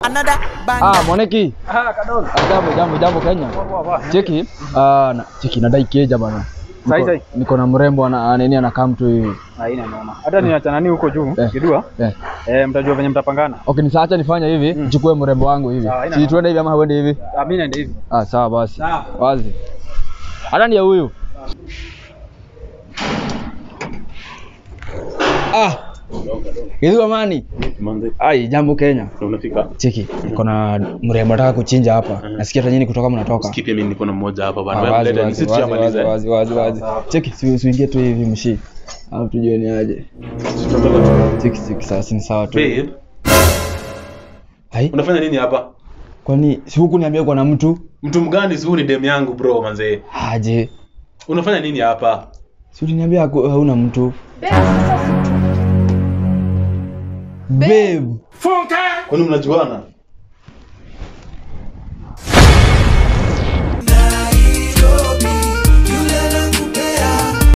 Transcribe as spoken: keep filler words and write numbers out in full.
Another bang. Ah, Mwangi. Ah, Kadong. Jambo, jambo, jambo Kenya. Cheki. Ah, na cheki nadai keja bana. Sai sai. Niko na mrembo ana nini anakaa mtu hivi. Haina noma. Hata niacha nani huko juu, kidua. Eh. Eh, mtajua venye mtapangana. Okay, nisaacha nifanya hivi, nichukue mrembo wangu hivi. Si tuende hivi ama uende hivi? Ah, mimi naenda hivi. Ah, sawa basi. Sawa. Wazi. Hata ni ya huyu. Ah. Hizo amani. Ai, jambo Kenya. Unafika? Cheki, niko na mrembo nataka kuchinja hapa. Nasikia hata nyinyi kutoka mnatoka. Skip mimi niko na mmoja hapa bana. Wewe Mlete ni sisi wazi wazi wazi wazi. Cheki, usiingie tu hivi mshi. Au tujue ni aje. Cheki cheki sasa ni sawa tu. Babe. Hai? Unafanya nini hapa? Kwani si huku niambia kwa na mtu? Mtu mgani? Si huyu ni dem yangu bro manze. Aje. Unafanya nini hapa? Si uliniambia hauna mtu. Babe. Kwani mnajuana?